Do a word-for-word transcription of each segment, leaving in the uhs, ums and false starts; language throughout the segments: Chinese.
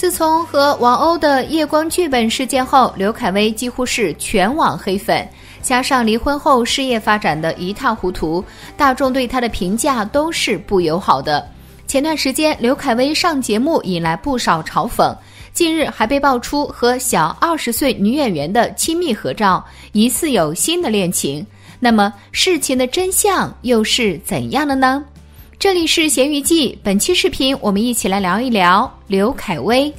自从和王鸥的夜光剧本事件后，刘恺威几乎是全网黑粉，加上离婚后事业发展的一塌糊涂，大众对他的评价都是不友好的。前段时间刘恺威上节目引来不少嘲讽，近日还被爆出和小二十岁女演员的亲密合照，疑似有新的恋情。那么事情的真相又是怎样的呢？这里是咸鱼记，本期视频我们一起来聊一聊刘恺威。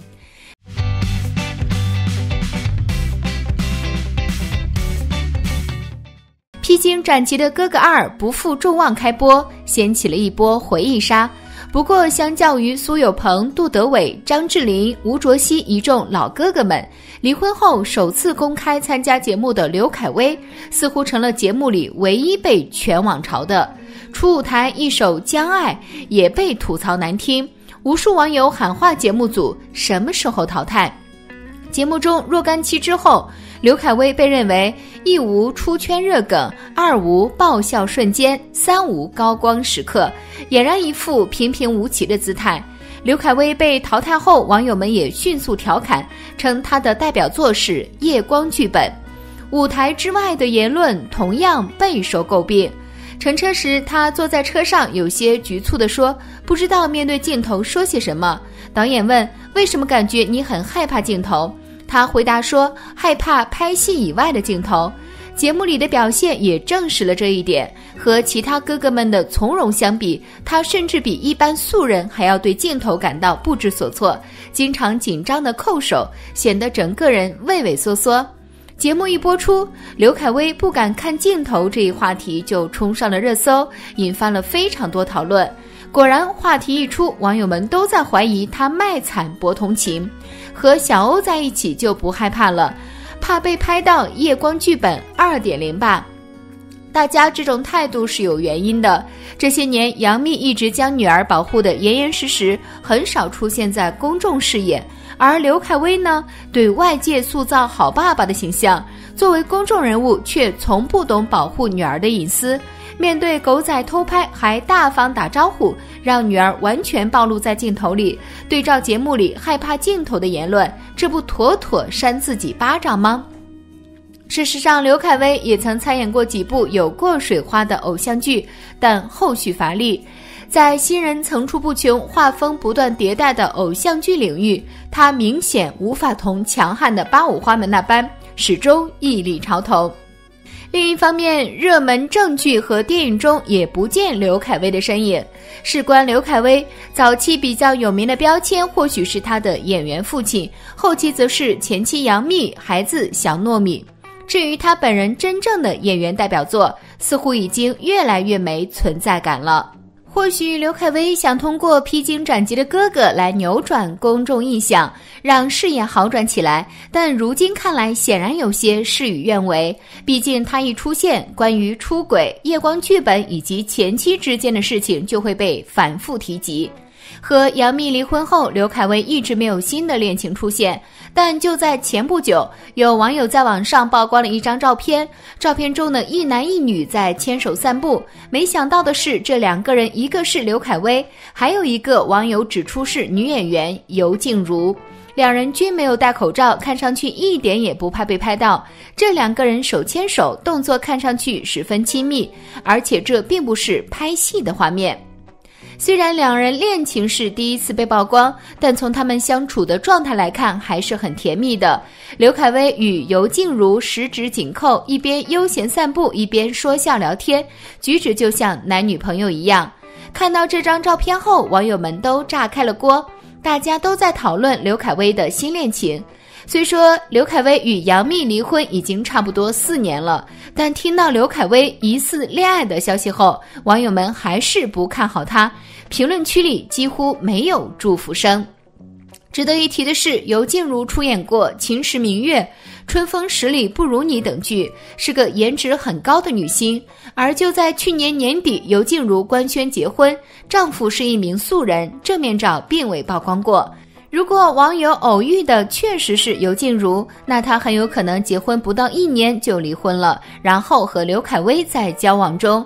披荆斩棘的哥哥二不负众望开播，掀起了一波回忆杀。不过相较于苏有朋、杜德伟、张智霖、吴卓羲一众老哥哥们，离婚后首次公开参加节目的刘恺威似乎成了节目里唯一被全网嘲的。初舞台一首《将爱》也被吐槽难听，无数网友喊话节目组什么时候淘汰。节目中若干期之后，刘恺威被认为一无出圈热梗，二无爆笑瞬间，三无高光时刻，俨然一副平平无奇的姿态。刘恺威被淘汰后，网友们也迅速调侃，称他的代表作是《夜光剧本》。舞台之外的言论同样备受诟病。乘车时，他坐在车上有些局促地说，不知道面对镜头说些什么。导演问，为什么感觉你很害怕镜头？他回答说，害怕拍戏以外的镜头。节目里的表现也证实了这一点，和其他哥哥们的从容相比，他甚至比一般素人还要对镜头感到不知所措，经常紧张的扣手，显得整个人畏畏缩缩。节目一播出，刘恺威不敢看镜头这一话题就冲上了热搜，引发了非常多讨论。果然话题一出，网友们都在怀疑他卖惨博同情，和小欧在一起就不害怕了，怕被拍到夜光剧本 二点零 吧。大家这种态度是有原因的，这些年杨幂一直将女儿保护得严严实实，很少出现在公众视野，而刘恺威呢，对外界塑造好爸爸的形象，作为公众人物却从不懂保护女儿的隐私，面对狗仔偷拍还大方打招呼，让女儿完全暴露在镜头里。对照节目里害怕镜头的言论，这不妥妥扇自己巴掌吗？事实上，刘恺威也曾参演过几部有过水花的偶像剧，但后续乏力。在新人层出不穷、画风不断迭代的偶像剧领域，他明显无法同强悍的八五花们那般，始终屹立潮头。另一方面，热门正剧和电影中也不见刘恺威的身影。事关刘恺威，早期比较有名的标签或许是他的演员父亲，后期则是前妻杨幂，孩子小糯米。至于他本人真正的演员代表作，似乎已经越来越没存在感了。或许刘恺威想通过披荆斩棘的哥哥来扭转公众印象，让事业好转起来，但如今看来显然有些事与愿违。毕竟他一出现，关于出轨、夜光剧本以及前妻之间的事情就会被反复提及。和杨幂离婚后，刘恺威一直没有新的恋情出现，但就在前不久，有网友在网上曝光了一张照片，照片中的一男一女在牵手散步。没想到的是，这两个人一个是刘恺威，还有一个网友指出是女演员尤静茹。两人均没有戴口罩，看上去一点也不怕被拍到。这两个人手牵手，动作看上去十分亲密，而且这并不是拍戏的画面。虽然两人恋情是第一次被曝光，但从他们相处的状态来看还是很甜蜜的。刘恺威与尤静茹十指紧扣，一边悠闲散步一边说笑聊天，举止就像男女朋友一样。看到这张照片后，网友们都炸开了锅，大家都在讨论刘恺威的新恋情。虽说刘恺威与杨幂离婚已经差不多四年了，但听到刘恺威疑似恋爱的消息后，网友们还是不看好他，评论区里几乎没有祝福声。值得一提的是，尤静茹出演过《秦时明月》《春风十里不如你》等剧，是个颜值很高的女星。而就在去年年底，尤静茹官宣结婚，丈夫是一名素人，正面照并未曝光过。如果网友偶遇的确实是尤静茹，那她很有可能结婚不到一年就离婚了，然后和刘恺威在交往中。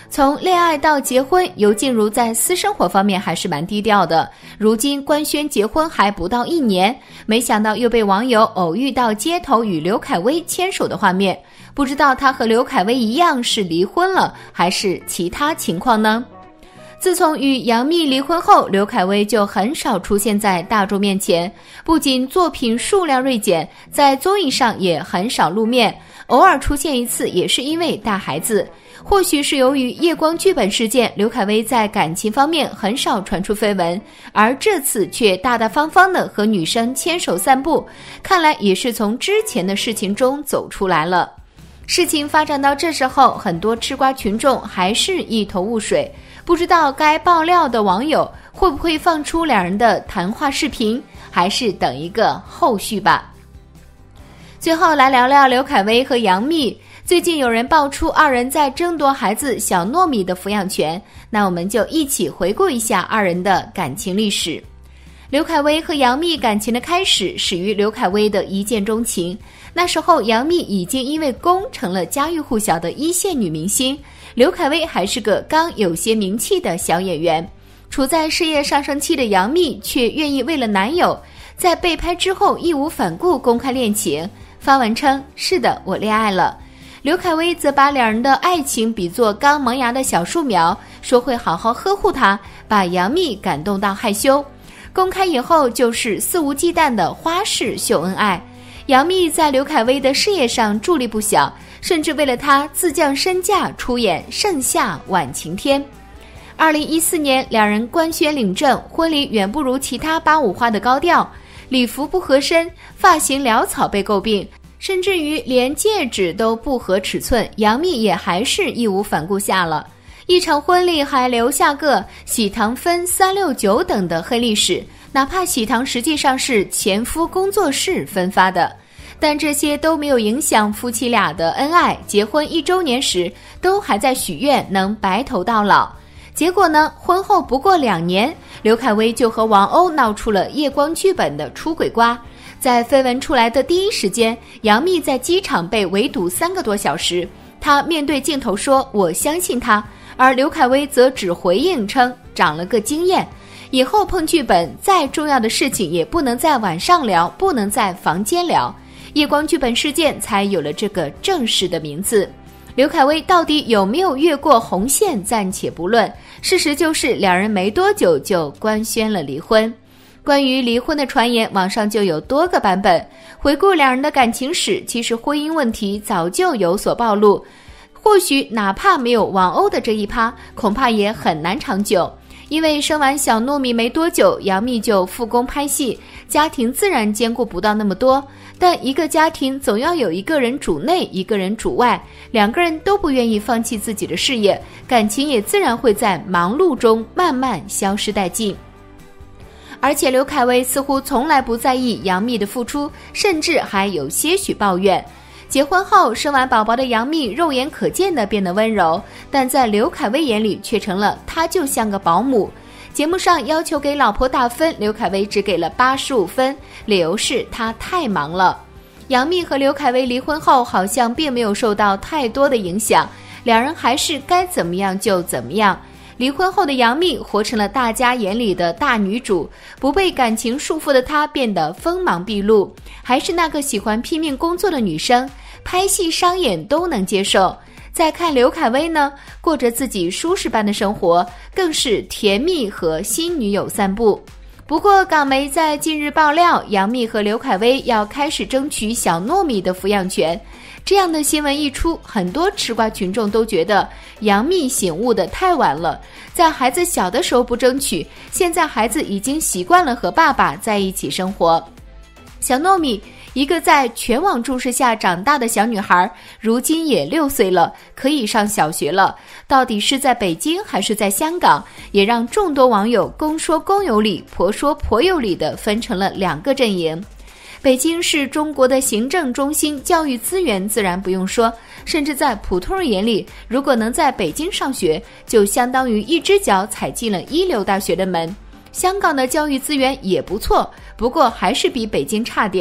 从恋爱到结婚，尤静茹在私生活方面还是蛮低调的。如今官宣结婚还不到一年，没想到又被网友偶遇到街头与刘恺威牵手的画面，不知道他和刘恺威一样是离婚了，还是其他情况呢？自从与杨幂离婚后，刘恺威就很少出现在大众面前，不仅作品数量锐减，在综艺上也很少露面，偶尔出现一次也是因为带孩子。或许是由于夜光剧本事件，刘恺威在感情方面很少传出绯闻，而这次却大大方方地和女生牵手散步，看来也是从之前的事情中走出来了。事情发展到这时候，很多吃瓜群众还是一头雾水，不知道该爆料的网友会不会放出两人的谈话视频，还是等一个后续吧。最后来聊聊刘恺威和杨幂。最近有人爆出二人在争夺孩子小糯米的抚养权，那我们就一起回顾一下二人的感情历史。刘恺威和杨幂感情的开始始于刘恺威的一见钟情，那时候杨幂已经因为宫成了家喻户晓的一线女明星，刘恺威还是个刚有些名气的小演员。处在事业上升期的杨幂却愿意为了男友，在被拍之后义无反顾公开恋情，发文称是的，我恋爱了。刘恺威则把两人的爱情比作刚萌芽的小树苗，说会好好呵护她，把杨幂感动到害羞。公开以后就是肆无忌惮的花式秀恩爱。杨幂在刘恺威的事业上助力不小，甚至为了他自降身价出演《盛夏晚晴天》。二零一四年，两人官宣领证，婚礼远不如其他八五花的高调，礼服不合身，发型潦草被诟病，甚至于连戒指都不合尺寸，杨幂也还是义无反顾下了。一场婚礼还留下个喜糖分三六九等的黑历史，哪怕喜糖实际上是前夫工作室分发的，但这些都没有影响夫妻俩的恩爱。结婚一周年时都还在许愿能白头到老，结果呢，婚后不过两年，刘恺威就和王鸥闹出了夜光剧本的出轨瓜。在绯闻出来的第一时间，杨幂在机场被围堵三个多小时，她面对镜头说我相信他，而刘恺威则只回应称长了个经验，以后碰剧本再重要的事情也不能在晚上聊，不能在房间聊。夜光剧本事件才有了这个正式的名字。刘恺威到底有没有越过红线暂且不论，事实就是两人没多久就官宣了离婚。关于离婚的传言，网上就有多个版本。回顾两人的感情史，其实婚姻问题早就有所暴露，或许哪怕没有王鸥的这一趴，恐怕也很难长久。因为生完小糯米没多久，杨幂就复工拍戏，家庭自然兼顾不到那么多。但一个家庭总要有一个人主内，一个人主外，两个人都不愿意放弃自己的事业，感情也自然会在忙碌中慢慢消失殆尽。而且刘恺威似乎从来不在意杨幂的付出，甚至还有些许抱怨。结婚后生完宝宝的杨幂肉眼可见的变得温柔，但在刘恺威眼里却成了她就像个保姆。节目上要求给老婆打分，刘恺威只给了八十五分，理由是他太忙了。杨幂和刘恺威离婚后好像并没有受到太多的影响，两人还是该怎么样就怎么样。离婚后的杨幂活成了大家眼里的大女主，不被感情束缚的她变得锋芒毕露，还是那个喜欢拼命工作的女生，拍戏商演都能接受。再看刘恺威呢，过着自己舒适般的生活，更是甜蜜和新女友散步。不过港媒在近日爆料，杨幂和刘恺威要开始争取小糯米的抚养权。这样的新闻一出，很多吃瓜群众都觉得杨幂醒悟得太晚了，在孩子小的时候不争取，现在孩子已经习惯了和爸爸在一起生活。小糯米，一个在全网注视下长大的小女孩，如今也六岁了，可以上小学了。到底是在北京还是在香港，也让众多网友公说公有理，婆说婆有理地分成了两个阵营。北京是中国的行政中心，教育资源自然不用说，甚至在普通人眼里，如果能在北京上学，就相当于一只脚踩进了一流大学的门。香港的教育资源也不错，不过还是比北京差点。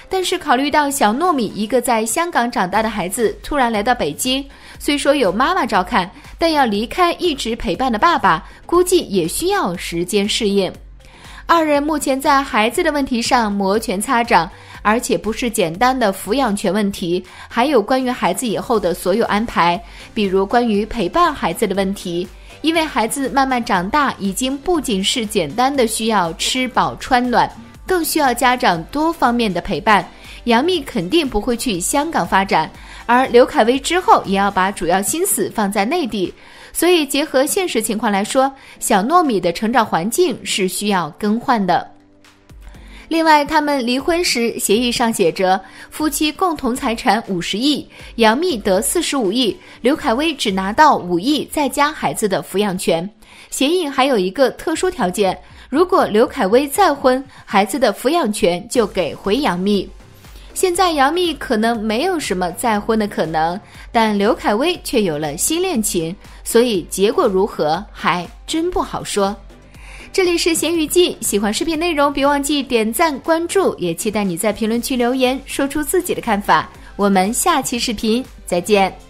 但是考虑到小糯米一个在香港长大的孩子突然来到北京，虽说有妈妈照看，但要离开一直陪伴的爸爸，估计也需要时间适应。二人目前在孩子的问题上摩拳擦掌，而且不是简单的抚养权问题，还有关于孩子以后的所有安排，比如关于陪伴孩子的问题。因为孩子慢慢长大，已经不仅是简单的需要吃饱穿暖，更需要家长多方面的陪伴。杨幂肯定不会去香港发展，而刘恺威之后也要把主要心思放在内地，所以结合现实情况来说，小糯米的成长环境是需要更换的。另外，他们离婚时协议上写着夫妻共同财产五十亿，杨幂得四十五亿，刘恺威只拿到五亿再加孩子的抚养权。协议还有一个特殊条件，如果刘恺威再婚，孩子的抚养权就给回杨幂。现在杨幂可能没有什么再婚的可能，但刘恺威却有了新恋情，所以结果如何还真不好说。这里是咸鱼记，喜欢视频内容别忘记点赞关注，也期待你在评论区留言说出自己的看法。我们下期视频再见。